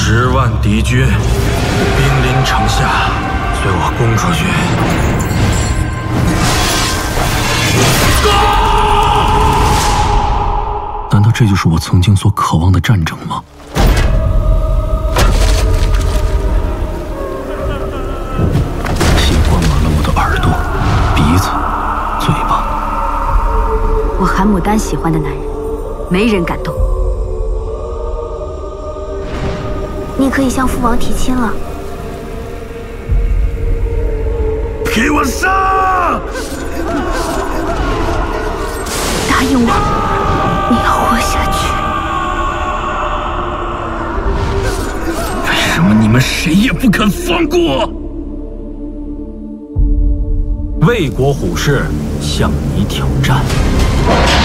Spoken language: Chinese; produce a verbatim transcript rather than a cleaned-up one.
十万敌军兵临城下，随我攻出去！难道这就是我曾经所渴望的战争吗？血灌满了我的耳朵、鼻子、嘴巴。 我韩牡丹喜欢的男人，没人敢动。 你可以向父王提亲了。 给我杀！ 答应我，你要活下去。 为什么你们谁也不肯放过？魏国虎士向你挑战。